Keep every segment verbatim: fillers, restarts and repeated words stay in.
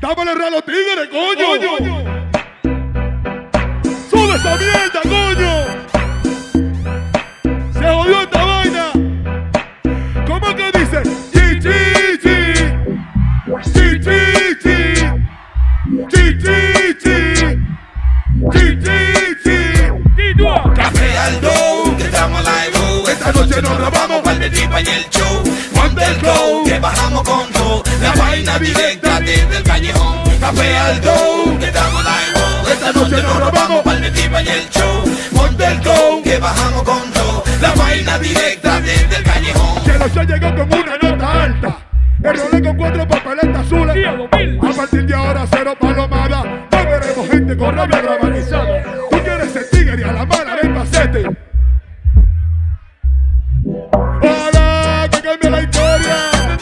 Dámale re a los tigres, coño. coño. Sube esa mierda, coño. Se jodió esta vaina. ¿Cómo es que dice? Chi, chi, chi. Chi, chi, chi. Chi, chi, chi. Chi, chi, chi. Café Aldo, que estamos live. Esta noche nos robamos pa'l Betipa y el show. Ponte el flow, que bajamos con todo. La vaina directa desde el callejón. Café Aldo, que estamos live. Esta noche nos robamos pa'l Betipa y el show. Ponte el flow, que bajamos con todo. La vaina directa desde el callejón. Que los shows llegó con una nota alta. El rolé con cuatro papeletas azules. A partir de ahora cero palomada. No veremos gente con rabia dramatizada. Tú quieres ser tigre y a la mala ven pasete. Para que cambie la historia.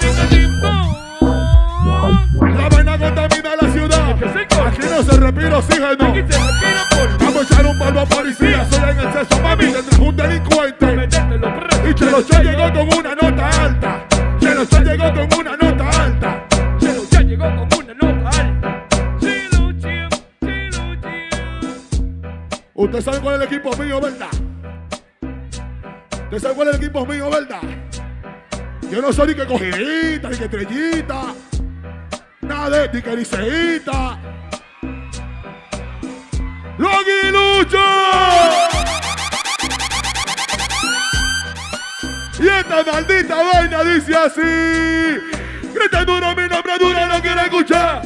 La vaina contamina la ciudad. Aquí no se respira oxígeno. Vamos a echar un polvo a policía. Soy en exceso, mami, tendrás un delincuente. Y Chelo Chan llegó con una nota alta. Chelo Chan llegó con una nota alta. Chelo Chan llegó con una nota alta. Chelo Chan, Chelo Chan. Usted sabe cuál es el equipo mío, ¿verdad? Usted sabe cuál es el equipo mío, ¿verdad? Yo no soy ni que cogidita, ni que estrellita. Nada de ni que liceíta. ¡Los Aguiluchos! Y esta maldita vaina dice así. Grita duro mi nombre duro, no quiero escuchar.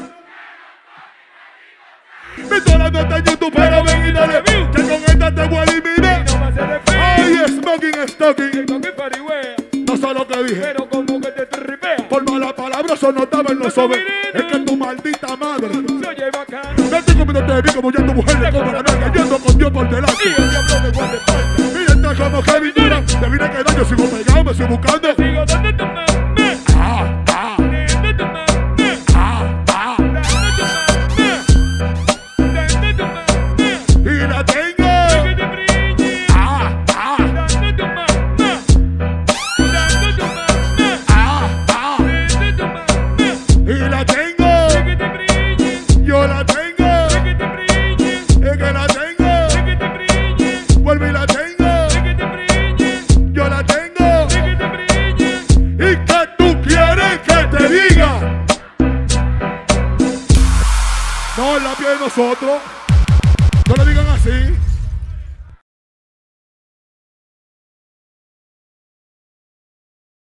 Meto la nota en YouTube, pero ven y dale view. Que con esta te voy a eliminar. Ay, smoking, stocking. No sé lo que dije, Pero como que te tripea. por mala palabra eso no estaba en los sobres. Es que tu maldita madre. Se oye bacano. Vete comiéndote bien como ya tu mujer le come la nalga. Yendo con Dios por delante. Y el diablo me guarda espalda. Y entra como Kevin Durant. Te vine que daño, sigo pegado, me sigo buscando. Sigo dando tu mame. Ah, ah, Dando tu mame. ah, ah. Dando tu mame. Dando tu mame. Y la tengo. Que te brille. Ah, ah, Dando tu mame. Dando tu mame. ah, ah. Dando tu mame. Y la tengo. Que te brille. Yo la tengo. Que te brille. Es que la tengo. Que te brille. Vuelvo y la tengo. Que te brille. Yo la tengo. Que te brille. ¿Y qué tú quieres que te diga? No, la piel de nosotros.